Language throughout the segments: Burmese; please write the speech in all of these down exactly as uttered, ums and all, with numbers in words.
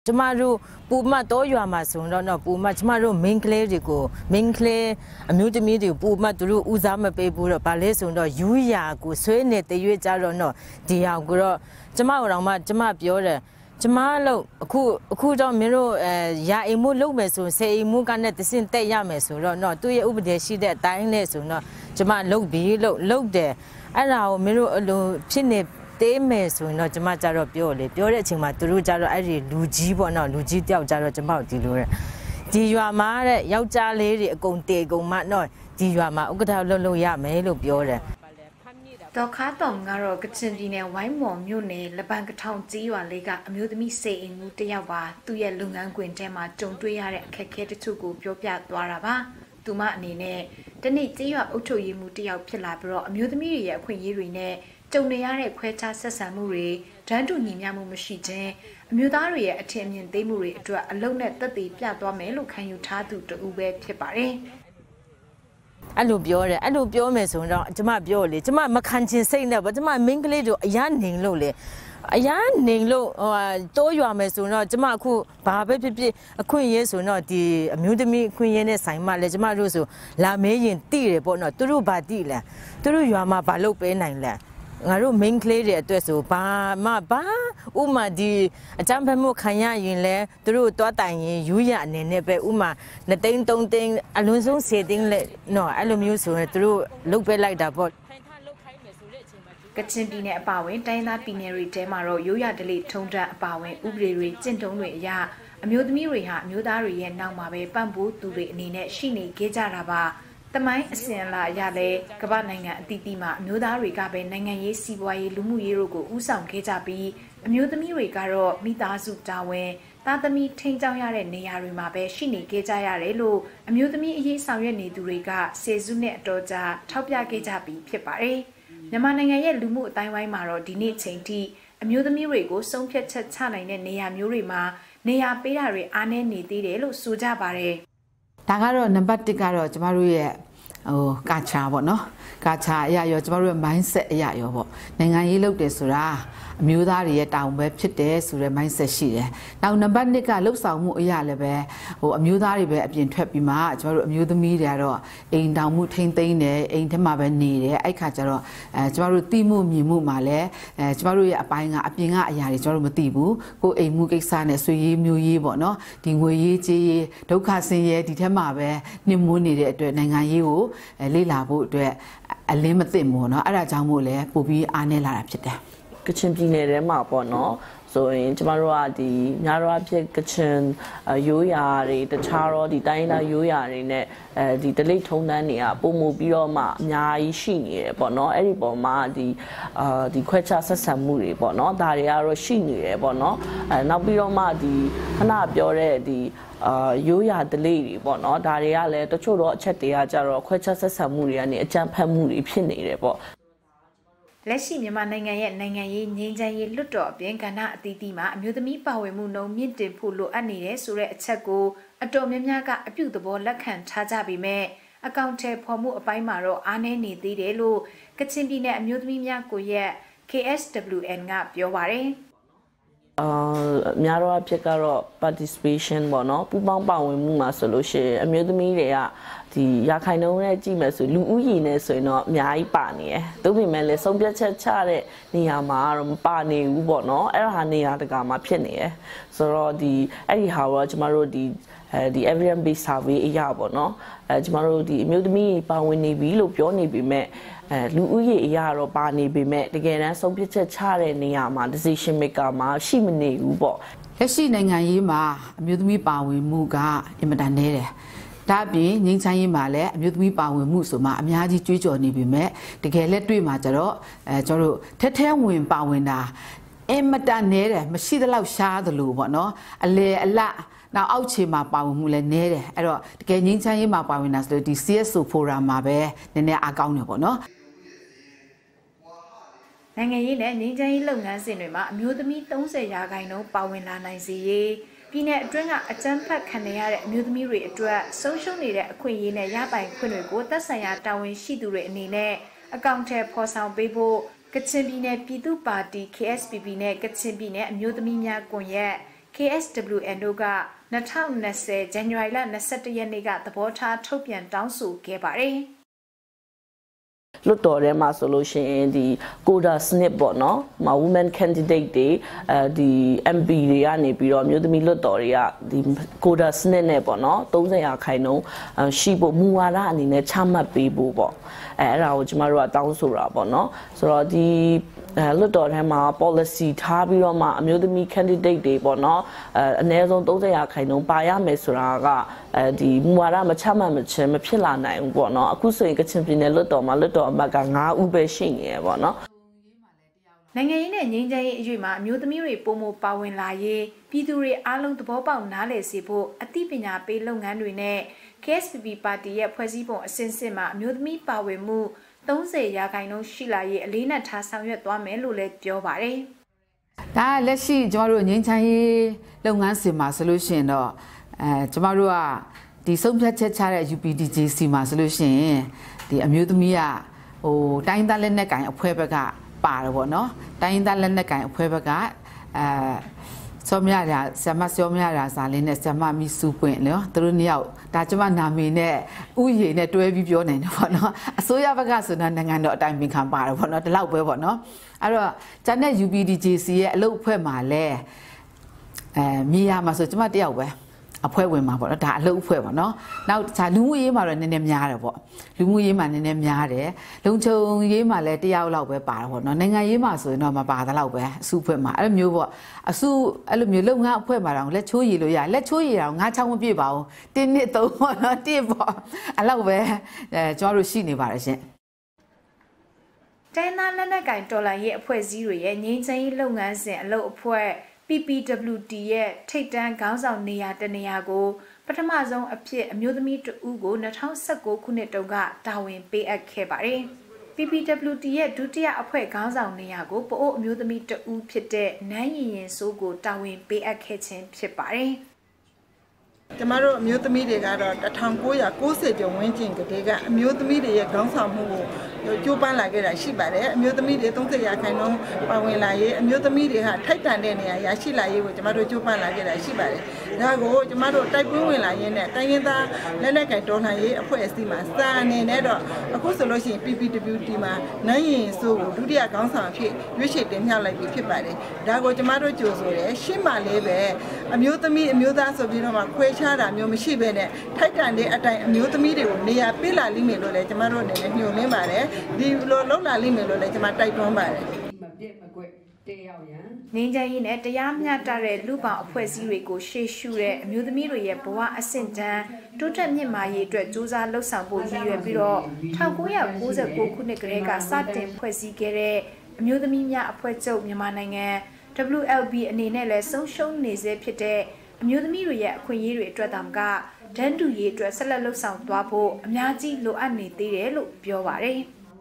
Tomorrow, Puma to you are my son, no Puma, tomorrow, main clay go, main clay, a multimedia, Puma to Uzama paper, Palace, no, Yuya, go, Swing it, the U H R no, Diagro, tomorrow, Jama Piora, Jamalo, who don't mirror, Ya emu lomeso, say Mugan at the same day yameso, no, do you over there, she that dying less or not, Jama look be, look, look there, and our mirror alone, chinny. They may soon not much out of your lip. You're letting my Turuja, I read Luigi, or not Luigi, Jaro about the lure. Do you are my Yauja lady, a conte go mat no? Do you are my Okata Lolo ya may look your. Docatong Garo Gatsin, Wine, Mune, Labanka Town, Zio, Lega, amused me saying Mutiawa, Tuya Lungan Quintema, John Duya, Kaketa to go, Jopia, Dwaraba, Duma Nine, the Nate Zio Oto Mutia Pilabro, amused me, Queen Irene. Donayare Queta Sasamuri, Jandu Nimamu Machine, Mudari attending Demuri, draw alone at the Piatwa Melo can you tatu to Ube Pipare. I love your, I love your meson, to my bioli, to my Macantin saying that, but to my mingle to a yanning lowly. A yanning low, or do you are meson, not Jamaku, Baba Pipi, a queen yes or not, the Mudemy Queen Simon, Lejamaruso, La Mayin, dear, but not Turuba dealer. Turu you are my balope nine. I don't mean clearly at so ba ma ba uma di a champion kanya in le through Totan, Yuya and Nebe Uma, the thing don't think Alonso setting no alumuse through look like that but Gatsin Bawe, Dina Binary Demaro, Yuya delete Tonda Bawe, Ubri, Zentone ya, a mudmiriha, Mudari and Namabe, Bamboo, Duri, Nine, Shini, Gejaraba. The mine Sela Yale, Cabananga, Didima, Muda Rigabe, Nangaye, Siway, Lumu Yerogo, Usam Kejabi, Mudami Rigaro, Midazu Dawe, Tadami, Tangayare, Nearimabe, Shini, Gejayarelo, Mudami Ye Sayane Duriga, Sezune Doja, Topia Gejabi, Pipare, Namananga Lumu, Taiwai Maro, Dini Tainti, Mudami Rigo, Som Piet Tana, Nea Murima, Nea Beare, Ane Nidilo, Suja Bare. Tagaro number Tigaro, Jamaru, oh, Gacha, what no? Gacha, ya, your Jamaru mindset, ya, your Nangai look de Sura, Mudari down web chite, Sura mindset she. Now, number Nika looks out Muyalabe, or a Mudari being trappy march, or Mud the media, ain't down mutain thing, ain't a mabani, I catch her, Jamaru Timu, Mimu Male, Jamaru buying up being a yari, Joromatibu, go a Mugesan, a Sui, Mui, what no, Dinguyi, Dokasi, Ditamabe, Nimuni, Nangayu, a Lila boat, a limited mono, Arajamule, Bubi, Anela Pita. Kitchen Pinere Mapono, so in Chimarua, the Narrow Kitchen, Yuyari, the Charo, the Dina Yuyari, the Delete Tonania, Bomu Bioma, Nyai Shini, but not Eriboma, the the Quecha Samuri, but not Dariaro Shini, but not, and now Bioma, the Hanabiore, the Yuya, the lady, but not Dariale, the Choro Chetia Jaro, Quecha Samuri, and a Jampamuri Pinny, but. Let's see Yamananga, Nangaye, Ninja, Luto, Biancana, Didima, Mudami Power Muno, Mintin Pulu, Anine, Sure, Chago, a Dominaga, a beautiful Lacan, Tajabi me, a counter Pomu, a Baimaro, Ane, Nidelo, Katsimbina, Mudmia, Goya, K S W N Gap, your worry. Uh, Miaro Picaro participation, Bono, Pubang Bao, Muma solution, a Mudamia. The Yakaino Jimas, Luine, so not Miai Bani, the women let some get a chare, Niamar, Bani, Ubono, Erhania, the Gamma Penny. So the anyhow, Jamaro, the the everyone be savvy, Yabono, Jamaro, the Mudmi, Bawini, Bilo, Pioni be met, Louis Yaro Bani be met again, and some get a chare, Niama, decision maker, Ma, Shimini, Ubo. Heshi Nangayima, Mudmi Bawi Muga, Imadanere. Tabi, Ninchai Male, Mudmi Bawi Musuma, Miaji Jujo Nibime, the Galetri Majaro, Joro, Tete Win Bawina, Emadanere, Machida Lau Shah the Lubo, no, a lay a la. Now, Ouchima Bawmule Nere, Ero, the Ninchai Mabawinas, the C S O Pura Mabe, the Ne Agauno, no. Nangaye, Ninja Lunga Cinema, Mudmi, don't say Yagaino, Bawina Nazi. Pina Dringa, a temper canea, Mudmi, a social need, a queen, a yabai, Quinigo, the Saya Town, Shidure Nine, a counter Posao Bebo, Katsibine, Pidu Party, K S B Bine, Katsibine, Mudmia Goya, K S W N တို့က၂၀၂၀ January လ၂၁ ရက်နေ့ကသဘောထားထုတ်ပြန်တောင်းဆိုခဲ့ပါတယ်လွတ်တော်ထဲမှာဆိုလို့ရှိရင်ဒီ quota စနစ်ပေါ့နော်။မှာ women candidate တွေအဲဒီ M P တွေကနေပြီးတော့မြို့သမီးလွတ်တော်တွေကဒီ quota စနစ်နဲ့ပေါ့နော်၃၀ရာခိုင်နှုန်းရှိဖို့မူဝါဒအနေနဲ့ချမှတ်ပေးဖို့ပေါ့။အဲအဲ့ဒါကိုကျမတို့ကတောင်းဆိုတာပေါ့နော်။ဆိုတော့ဒီအဲလွတ်တော်ထဲမှာ policy ထားပြီးတော့မှအမျိုးသမီး candidate တွေပေါ့နော်အဲအနည်းဆုံး၃၀ရာခိုင်နှုန်းပါရမယ်ဆိုတာကအဲဒီမူဝါဒမချမှတ်မချင်းမဖြစ်လာနိုင်ဘူးပေါ့နော်အခုဆိုရင်ကချင်ပြည်နယ်လွတ်တော်မှာလွတ်တော်အမတ်က၅ဦးပဲရှိနေရပေါ့နော်နိုင်ငံရေးနဲ့ငြိမ်းချမ်းရေးအရေးမှာအမျိုးသမီးတွေပုံမပါဝင်လာရေးပြည်သူတွေအားလုံးသဘောပေါက်နားလည်စေဖို့အသိပညာပေးလုပ်ငန်းတွေနဲ့ K S P P ပါတီရဲ့ဖွဲ့စည်းပုံအစဉ်စစ်မှာအမျိုးသမီးပါဝင်မှု၃၀ရာခိုင်နှုန်းရှိလာရေးအလေးနက်ထားဆောင်ရွက်သွားမယ်လို့လည်းပြောပါတယ်။ဒါလက်ရှိကျမတို့ငြိမ်းချမ်းရေးလုပ်ငန်းစဉ်မှာဆိုလို့ရှိရင်တော့အဲကျမတို့ကဒီဆုံးဖြတ်ချက်ချတဲ့ U P D J C မှာဆိုလို့ရှိရင်ဒီအမျိုးသမီးကဟိုတိုင်းသားလက်နက်ကင်အဖွဲ့ဘက်ကပါတယ်ပေါ့နော်။တိုင်းသားလက်နက်ကင်အဖွဲ့ဘက်ကအဲစောမြရာဆမစောမြရာစာလေးနဲ့ဆမမီစုပွင့်နော်သူတို့နှစ်ယောက်ဒါကျမနာမည်နဲ့ဥယျာဉ်နဲ့တွဲပြီးပြောနိုင်တယ်ပေါ့နော်အစိုးရဘက်ကဆိုတော့နိုင်ငံတော်အတိုင်ပင်ခံပါတယ်ပေါ့နော်ဒီလောက်ပဲပေါ့နော်အဲ့တော့ကျန်တဲ့ U P D J C ရဲ့အလုပ်အဖွဲ့မှာလဲအဲမြေယာမှာဆိုကျမတယောက်ပဲအဖွဲ့ဝင်မှာပေါ့နော်ဒါအလုပ်အဖွဲ့ပေါ့နော်နောက်ဒါလူမှုရေးမှာတော့နည်းနည်းများတယ်ပေါ့လူမှုရေးမှာနည်းနည်းများတယ်လုံခြုံရေးမှာလည်းတယောက်လောက်ပဲပါတယ်ပေါ့နော်နိုင်ငံရေးမှာဆိုရင်တော့မပါတဲ့လောက်ပဲအစုအဖွဲ့မှာအဲ့လိုမျိုးပေါ့အစုအဲ့လိုမျိုးလုပ်ငန်းအဖွဲ့မှာတော့လက်ချိုးရည်လို့ရလက်ချိုးရည်တော့ငါးချောင်းမပြည့်ပါဘူးတင်းနှစ်သုံးပေါ့နော်တစ်ပေါ့အဲ့လောက်ပဲအဲကျွန်တော်တို့ရှိနေပါတယ်ရှင်တိုင်းသားလက်နက်ကင်တော်လှန်ရေးအဖွဲ့အစည်းတွေရဲ့ငြိမ်းချမ်းရေးလုပ်ငန်းစဉ်အလုပ်အဖွဲ့ P P W D ရဲ့ထိပ်တန်းခေါင်းဆောင်နေရာတနေရာကိုပထမဆုံးအဖြစ်အမျိုးသမီးတဦးကို၂၀၁၉ခုနှစ်တုန်းကတာဝန်ပေးအပ်ခဲ့ပါတယ်။ P P W D ရဲ့ဒုတိယအဖွဲ့ခေါင်းဆောင်နေရာကိုပအိုးအမျိုးသမီးတဦးဖြစ်တဲ့နန်းရင်ရင်စိုးကိုတာဝန်ပေးအပ်ခဲ့ခြင်းဖြစ်ပါတယ်။ကျမတို့အမျိုးသမီးတွေကတော့၁၉၉၀ကျော်ဝန်းကျင်ကတည်းကအမျိုးသမီးတွေရဲ့ခေါင်းဆောင်မှုကိုကြိုးပမ်းလာခဲ့တာရှိပါတယ်အမျိုးသမီးတွေ၃၀ရာခိုင်နှုန်းပါဝင်လာရေးအမျိုးသမီးတွေဟာထိုက်တန်တဲ့နေရာရရှိလာရေးကိုကျမတို့ကြိုးပမ်းလာခဲ့တာရှိပါတယ်ဒါကိုကျမတို့တိုက်ပွဲဝင်လာရင်းနဲ့တိုင်းရင်းသားလက်နက်ကင်တော်လှန်ရေးအဖွဲ့အစည်းမှာစာအနေနဲ့တော့အခုဆိုလို့ရှိရင် P P W D မှာနန်းရင်စိုးကိုဒုတိယခေါင်းဆောင်အဖြစ်ရွေးချယ်တင်မြှောက်လိုက်ပြီးဖြစ်ပါတယ်ဒါကိုကျမတို့ကြိုဆိုတယ်ရှင်းမှလည်းပဲအမျိုးသမီးအမျိုးသားဆိုပြီးတော့မှခွဲခြားတာမျိုးမရှိဘဲနဲ့ထိုက်တန်တဲ့အတိုင်းအမျိုးသမီးတွေကိုနေရာပေးလာလိမ့်မယ်လို့လည်းကျမတို့အနေနဲ့ညွှန်လင်းပါတယ်ဒီလိုလောက်လာလိမ့်မယ်လို့လည်းကျမတိုက်တွန်းပါတယ်ငင်းချမ်းရေးနဲ့တရားမျှတတဲ့လူပောင်အဖွဲ့အစည်းတွေကိုရှေ့ရှုတဲ့အမျိုးသမီးတွေရဲ့ဘဝအဆင့်တန်းတိုးတက်မြင့်မားရေးအတွက်စူးစမ်းလှုပ်ဆောင်ဖို့ရည်ရွယ်ပြီးတော့၁၉၉၉ခုနှစ်ကတည်းကစတင်ဖွဲ့စည်းခဲ့တဲ့အမျိုးသမီးများအဖွဲ့ချုပ်မြန်မာနိုင်ငံ W L B အနေနဲ့လည်းဆုံးရှုံးနေစေဖြစ်တဲ့အမျိုးသမီးတွေရဲ့အခွင့်အရေးတွေအတွက်တောင်ကဒန်းတူရေးအတွက်ဆက်လက်လှုပ်ဆောင်သွားဖို့အများကြီးလိုအပ်နေသေးတယ်လို့ပြောပါတယ်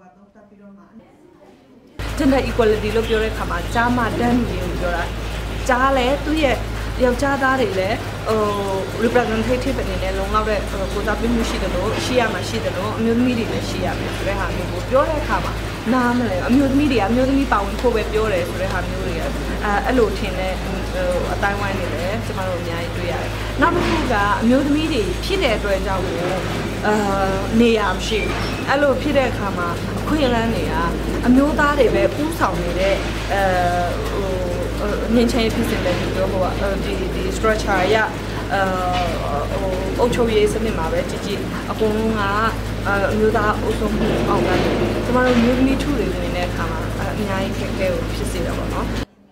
gender equality လို့ပြောတဲ့အခါမှာကြားမတန်းတူရေးကိုပြောတာကြားလဲသူ့ရဲ့ယောက်ျားသားတွေလည်းဟို representative အနေနဲ့လုံလောက်တဲ့ကိုစားပြုမှုရှိတယ်လို့ရှိရမှာရှိတယ်လို့အမျိုးသမီးတွေလည်းရှိရမယ်ဆိုတဲ့ဟာမျိုးကိုပြောတဲ့အခါမှာနားမလဲအမျိုးသမီးတွေအမျိုးသမီးပါဝင်ဖို့ပဲပြောတယ်ဆိုတဲ့ဟာမျိုးတွေကအဲအဲ့လိုထင်တဲ့ဟိုအတိုင်းဝိုင်းနေတယ်ကျမတို့အများကြီးတွေ့ရတယ်နောက်တစ်ခုကအမျိုးသမီးတွေဖြစ်တဲ့အတွက်ကြောင့်ကိုအာနေရမရှိဘူးအဲ့လိုဖြစ်တဲ့အခါမှာအခွင့်အလမ်းတွေကအမျိုးသားတွေပဲပူးဆောင်နေတဲ့အဲဟိုငင်းချင်ဖြစ်စဉ်တဲ့ဒီလိုဟိုဒီဒီ structure ရအဲဟိုအုပ်ချုပ်ရေးစနစ်မှာပဲကြည်ကြည်အကုန်လုံးကအမျိုးသားအုပ်ချုပ်မှုအောင်လာတယ်ကျမတို့မျိုးသမီးထုတွေနေတဲ့အခါမှာအများကြီးခက်ခဲကိုဖြစ်စေတာပေါ့နော်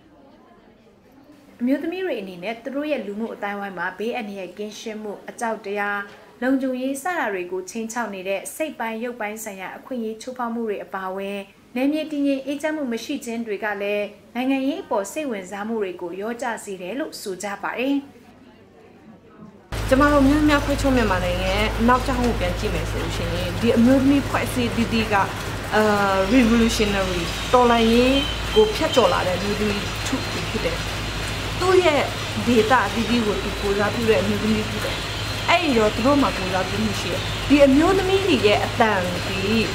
အမျိုးသမီးတွေအနေနဲ့သူတို့ရဲ့လူမှုအတိုင်းဝိုင်းမှာဘေးအန္တရာယ်ကင်းရှင်းမှုအကြောက်တရားလုံခြုံရေးစတာတွေကိုချင်းချောက်နေတဲ့စိတ်ပိုင်းရုပ်ပိုင်းဆိုင်ရာအခွင့်အရေးချိုးဖောက်မှုတွေအပါအဝင်နယ်မြေတည်ငြိမ်အေးချမ်းမှုမရှိခြင်းတွေကလည်းနိုင်ငံရေးအပေါ်စိတ်ဝင်စားမှုတွေကိုရောကြစေတယ်လို့ဆိုကြပါတယ်ကျမတို့များများဖွဲ့ချုံမြန်မာနိုင်ငံနောက်ကျောင်းကိုပြန်ကြည့်မယ်ဆိုလို့ရှိရင်ဒီအမျိုးသမီးဖွဲ့စည်းတည်တည်ကအာ revolutionary တော်လှန်ရေးကိုဖျက်ကျော်လာတဲ့လူတွေထုဖြစ်တယ်သူ့ရဲ့ data အသီးသီးကိုသူကိုစားပြုတဲ့အမျိုးသမီးဖြစ်တယ်အဲ့ဒီတော့သူတို့မှာကိုစားပြုမှုရှိတယ်ဒီအမျိုးသမီးတွေရဲ့အတန်ဒီ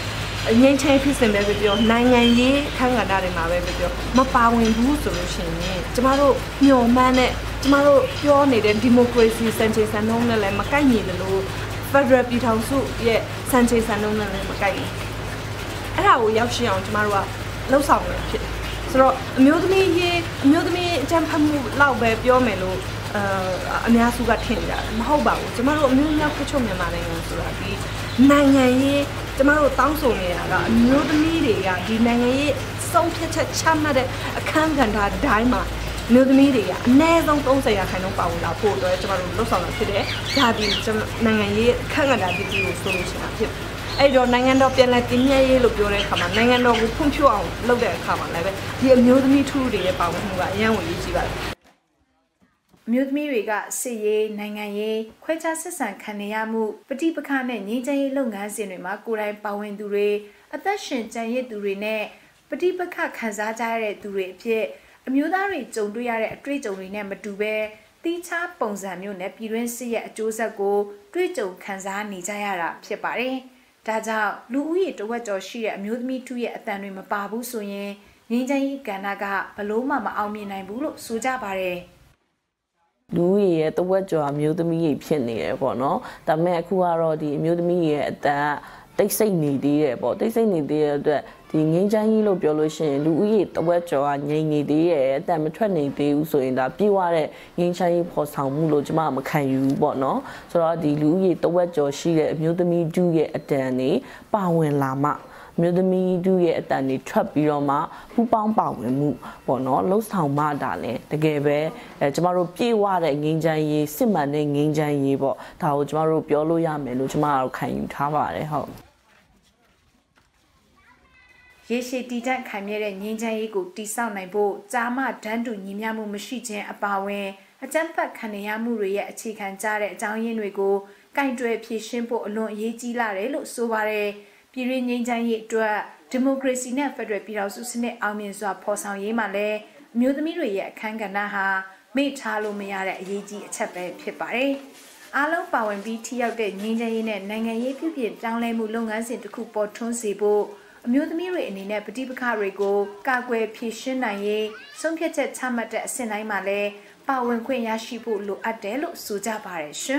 ငင်းချင်းဖြစ်စင်ပဲပြောနိုင်ငံရေးခန့်ကဏ္ဍတွေမှာပဲပြောမပါဝင်ဘူးဆိုလို့ရှိရင်ကျမတို့ညှော်မှန်းတဲ့ကျမတို့ပြောနေတဲ့ democracy စံချိန်စံနှုန်းနဲ့လည်းမကိုက်ညီတယ်လို့ Federal ပြည်ထောင်စုရဲ့စံချိန်စံနှုန်းနဲ့လည်းမကိုက်ညီအဲ့ဒါကိုရောက်ရှိအောင်ကျမတို့ကလှုပ်ဆောင်ရဖြစ်ဆိုတော့အမျိုးသမီးရေးအမျိုးသမီးအကြံဖတ်မှုလောက်ပဲပြောမယ်လို့အအများစုကထင်ကြတယ်မဟုတ်ပါဘူးကျမတို့အမျိုးမျိုးခချုပ်မြန်မာနိုင်ငံဆိုတာဒီနိုင်ငံရေးကျမတို့တောင်းဆိုနေတာကအမျိုးသမီးတွေကဒီနိုင်ငံရေးစုံဖြတ်ချက်ချမှတ်တဲ့အခမ်းကဏ္ဍတိုင်းမှာမျိုးသမီးတွေကအနည်းဆုံးသုံးဆယ်ရာခိုင်နှုန်းပါဝင်လာဖို့အတွက်ကျမတို့လှုပ်ဆောင်တာဖြစ်တယ်။ဒါဒီနိုင်ငံရေးအခမ်းကဏ္ဍဒီကိုဆိုလို့ရှိတာဖြစ်အဲ့တော့နိုင်ငံတော်ပြည်လဲတင်မြဲရေးလို့ပြောတဲ့အခါမှာနိုင်ငံတော်ကိုဖွံ့ဖြိုးအောင်လုပ်တဲ့အခါမှာလည်းပဲဒီအမျိုးသမီးထုတွေရဲ့ပါဝင်မှုကအရန်ဝင်ရေးကြီးပါတယ်အမျိုးသမီးတွေကစစ်ရေးနိုင်ငံရေးခွဲခြားဆက်ဆံခံနေရမှုပဋိပက္ခနဲ့ငြိမ်းချမ်းရေးလုပ်ငန်းစဉ်တွေမှာကိုယ်တိုင်ပါဝင်သူတွေအသက်ရှင်ကျန်ရစ်သူတွေနဲ့ပဋိပက္ခခံစားကြရတဲ့သူတွေအဖြစ်အမျိုးသားတွေကြုံတွေ့ရတဲ့အတွေ့အကြုံတွေနဲ့မတူဘဲတိကျပုံစံမျိုးနဲ့ပြည်တွင်းစစ်ရဲ့အကျိုးဆက်ကိုတွေ့ကြုံခံစားနေကြရတာဖြစ်ပါတယ်။ဒါကြောင့်လူဦးရေတဝက်ကျော်ရှိတဲ့အမျိုးသမီးထုရဲ့အတန်တွေမပါဘူးဆိုရင်ငြိမ်းချမ်းရေးကဏ္ဍကဘလို့မှမအောင်မြင်နိုင်ဘူးလို့ဆိုကြပါတယ်။လူကြီးရဲ့တဝက်ကျော်အမျိုးသမီးကြီးဖြစ်နေတယ်ပေါ့နော်။ဒါပေမဲ့အခုကတော့ဒီအမျိုးသမီးရဲ့အတန်တိတ်ဆိတ်နေသေးတယ်ပေါ့တိတ်ဆိတ်နေသေးတဲ့အတွက်ဒီငင်းချမ်းကြီးလို့ပြောလို့ရှိရင်လူဦးရေတဝက်ကျော်ကငြိမ်နေသေးရဲ့အတန်မထွက်နေသေးဘူးဆိုရင်ဒါပြေးွားတဲ့ငင်းချမ်းကြီးပေါ်ဆောင်မှုလို့ကျွန်မမခံယူဘူးပေါ့နော်ဆိုတော့ဒီလူဦးရေတဝက်ကျော်ရှိတဲ့အမျိုးသမီးတူရဲ့အတန်နေပါဝင်လာမှမျိုးသမီးတူရဲ့အတန်တွေထွက်ပြီးတော့မှပူပေါင်းပါဝင်မှုပေါ့နော်လှုပ်ဆောင်မှတာလဲတကယ်ပဲအဲကျမတို့ပြေးွားတဲ့ငင်းချမ်းရေးစစ်မှန်တဲ့ငင်းချမ်းရေးပေါ့ဒါကိုကျမတို့ပြောလို့ရမယ်လို့ကျမတို့ခံယူထားပါတယ်ဟုတ်ရေရှည်တည်တံ့ခိုင်မြဲတဲ့ငြိမ်းချမ်းရေးကိုတည်ဆောက်နိုင်ဖို့ကြာမှတန်းတူညီမျှမှုမရှိခြင်းအပါအဝင်အကြမ်းဖက်ခံရမှုတွေရဲ့အခြေခံကြတဲ့အကြောင်းရင်းတွေကိုကင်တွယ်ဖြေရှင်းဖို့အလွန်အရေးကြီးလာတယ်လို့ဆိုပါတယ်ပြည်တွင်းငြိမ်းချမ်းရေးအတွက်ဒီမိုကရေစီနဲ့ဖက်ဒရယ်ပြည်ထောင်စုစနစ်အောင်မြင်စွာဖော်ဆောင်ရေးမှာလည်းအမျိုးသမီးတွေရဲ့အခမ်းကဏ္ဍဟာမေ့ထားလို့မရတဲ့အရေးကြီးအချက်ပဲဖြစ်ပါတယ်အားလုံးပါဝင်ပြီးထိရောက်တဲ့ငြိမ်းချမ်းရေးနဲ့နိုင်ငံရေးပြုပြင်ပြောင်းလဲမှုလုပ်ငန်းစဉ်တစ်ခုပေါ်ထွန်းစေဖို့အမျိုးသမီးတွေအနေနဲ့ပဋိပက္ခတွေကိုကာကွယ်ဖြေရှင်းနိုင်ရေးဆုံးဖြတ်ချက်ချမှတ်တဲ့အဆင့်တိုင်းမှာလည်းပါဝင်ခွင့်ရရှိဖို့လိုအပ်တယ်လို့ဆိုကြပါတယ်ရှင်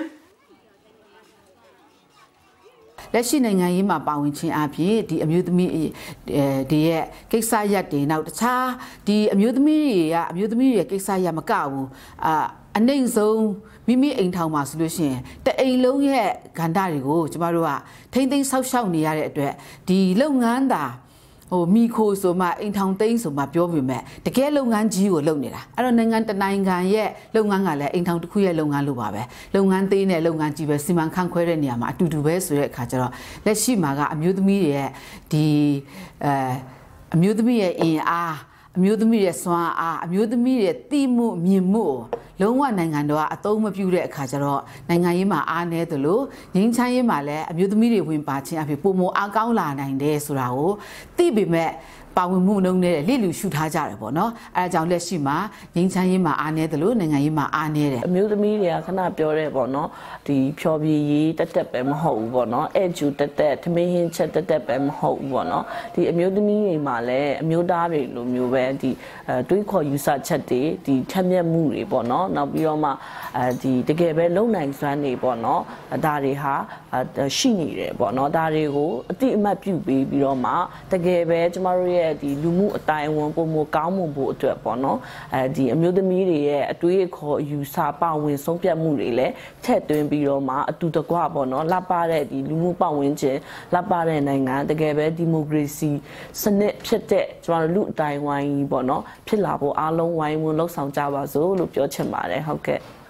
လက်ရှိနိုင်ငံရေးမှာပါဝင်ခြင်းအပြင်ဒီအမျိုးသမီးတွေရဲ့ကိစ္စရပ်တွေနောက်တခြားဒီအမျိုးသမီးတွေကအမျိုးသမီးတွေရဲ့ကိစ္စရပ်မကဘူးအာအနိုင်ဆုံးမိမိအိမ်ထောင်မှာဆိုလို့ရှိရင်တအိမ်လုံးရဲ့ကဏ္ဍတွေကိုကျမတို့ကထိမ့်သိမ်းဆောက်ရှောက်နေရတဲ့အတွက်ဒီလုပ်ငန်းသာဟိုမိခိုဆိုမှအိမ်ထောင်သိမ်းဆိုမှပြောပြမယ်တကယ်လုပ်ငန်းကြီးကိုလုပ်နေတာအဲ့တော့နိုင်ငံတနိုင်ငံရဲ့လုပ်ငန်းကလည်းအိမ်ထောင်တစ်ခုရဲ့လုပ်ငန်းလိုပါပဲလုပ်ငန်းသေးနဲ့လုပ်ငန်းကြီးပဲစီမံခန့်ခွဲတဲ့နေရာမှာအတူတူပဲဆိုတဲ့အခါကျတော့လက်ရှိမှာကအမျိုးသမီးတွေရဲ့ဒီအဲအမျိုးသမီးရဲ့အင်အားအမျိုးသမီးရဲ့စွမ်းအားအမျိုးသမီးရဲ့တိမှုမြင်မှုလုံးဝနိုင်ငံတော်ကအသုံးမပြုတဲ့အခါကျတော့နိုင်ငံရေးမှာအားနည်းသလိုငြိမ်းချမ်းရေးမှာလည်းအမျိုးသမီးတွေဝင်ပါခြင်းအဖြစ်ပုံမအားကောင်းလာနိုင်တယ်ဆိုတာကိုသိပေမဲ့ပါဝင်မှုနှုန်းနဲ့လိလူရှုထားကြတယ်ပေါ့နော်အဲဒါကြောင့်လက်ရှိမှာငြိမ်းချမ်းရေးမှာအားနည်းသလိုနိုင်ငံရေးမှာအားနည်းတယ်အမျိုးသမီးတွေကခဏပြောရဲပေါ့နော်ဒီဖြောပြရေးတက်တက်ပဲမဟုတ်ဘူးပေါ့နော်အဲ့ကျူတက်တက်ထမင်းဟင်းချက်တက်တက်ပဲမဟုတ်ဘူးပေါ့နော်ဒီအမျိုးသမီးတွေမှာလည်းအမျိုးသားတွေလိုမျိုးပဲဒီအဲတွေးခေါ်ယူဆချက်တွေဒီထက်မြက်မှုတွေပေါ့နော်နောက်ပြီးတော့မှအဲဒီတကယ်ပဲလုံနိုင်စွမ်းတွေပေါ့နော်ဒါတွေဟာရှိနေတယ်ပေါ့နော်ဒါတွေကိုအတိအမှတ်ပြုပြီးပြီးတော့မှတကယ်ပဲကျမတို့ရဲ့ဒီလူမှုအတိုင်းအဝန်ပုံမကောင်းမှုဖို့အတွက်ပေါ့နော်အဲဒီအမျိုးသမီးတွေရဲ့အတွေးအခေါ်ယူဆပါဝင်ဆုံးဖြတ်မှုတွေလည်းထည့်သွင်းပြီးတော့မှအတူတကွပေါ့နော်လှပတဲ့ဒီလူမှုပတ်ဝန်းကျင်လှပတဲ့နိုင်ငံတကယ်ပဲဒီမိုကရေစီစနစ်ဖြစ်တဲ့ကျမတို့လူအတိုင်းဝိုင်းပေါ့နော်ဖြစ်လာဖို့အားလုံးဝိုင်းဝန်းလှုပ်ဆောင်ကြပါစို့လို့ပြောချင်ပါတယ်ဟုတ်ကဲ့